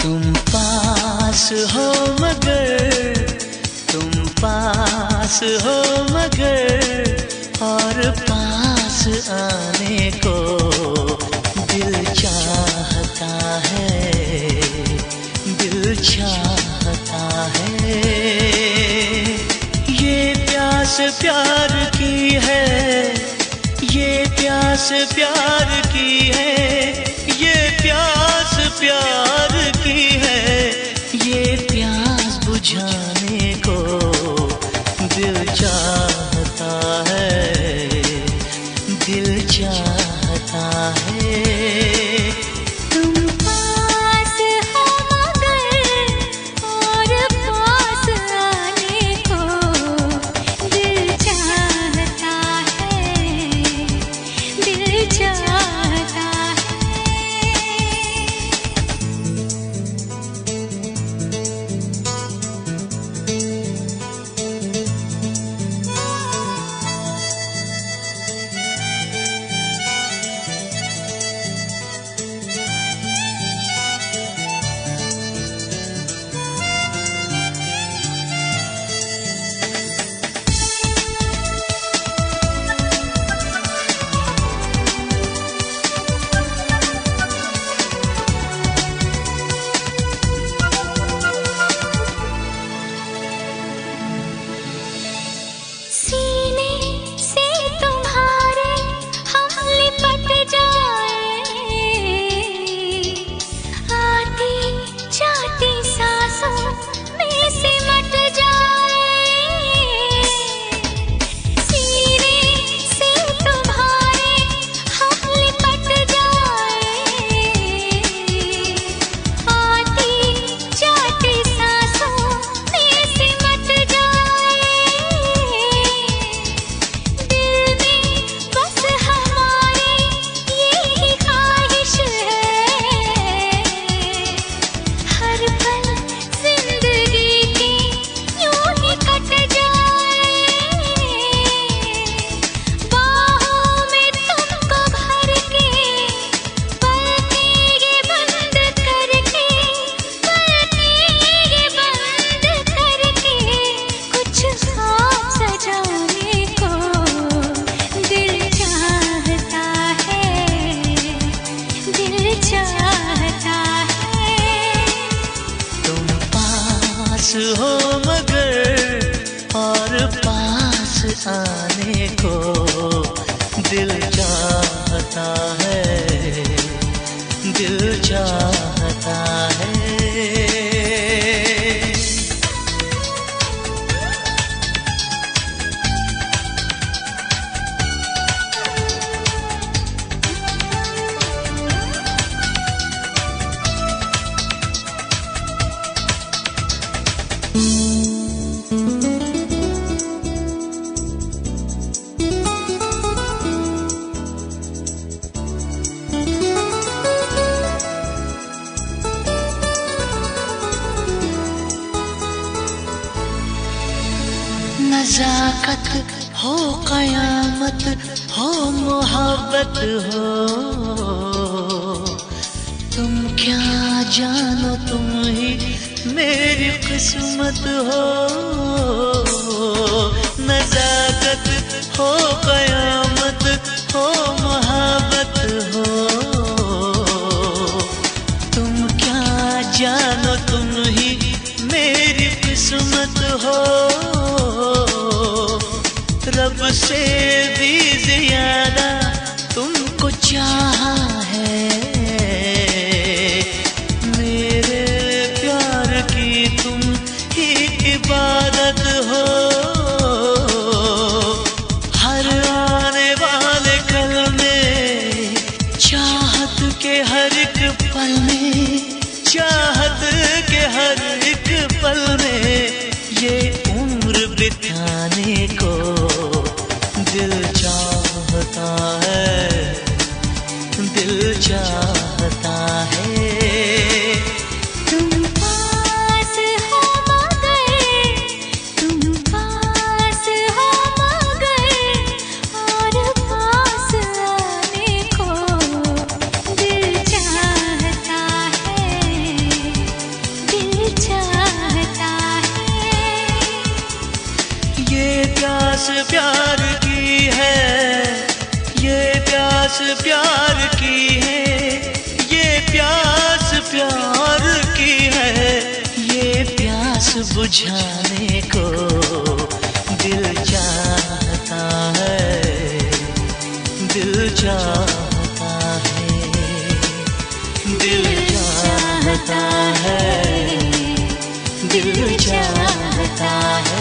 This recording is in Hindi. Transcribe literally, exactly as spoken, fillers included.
तुम पास हो मगर, तुम पास हो मगर, और पास आने को दिल चाहता है, दिल चाहता है। ये प्यास प्यार की है, ये प्यास प्यार की है, ये प्यास प्यार की है। ये प्यास बुझाने को दिल चाहता है, दिल चाहता है। तुम पास हो मगर, और पास आने को दिल चाहता है, दिल चाहता है। हो मगर, और पास आने को दिल चाहता है, दिल चाहता है। नज़ाकत हो, क़यामत हो, मोहब्बत हो, तुम क्या जानो, तुम ही मेरी किस्मत हो। नज़ाकत हो, क़यामत हो, मोहब्बत हो, तुम क्या जानो, तुम ही मेरी किस्मत हो। रब से भी ज्यादा तुमको चाहा है, मेरे प्यार की तुम ही इबादत हो। हर आने वाले कल में, चाहत के हर एक पल में, चाहत के हर एक पल में, ये उम्र बिताने को दिल चाहता है, दिल चाहता है। तुम पास हो मगर, तुम पास हो मगर, और पास आने को दिल चाहता है, बुझाने को दिल चाहता है, दिल चाहता है, दिल चाहता है, दिल चाहता है।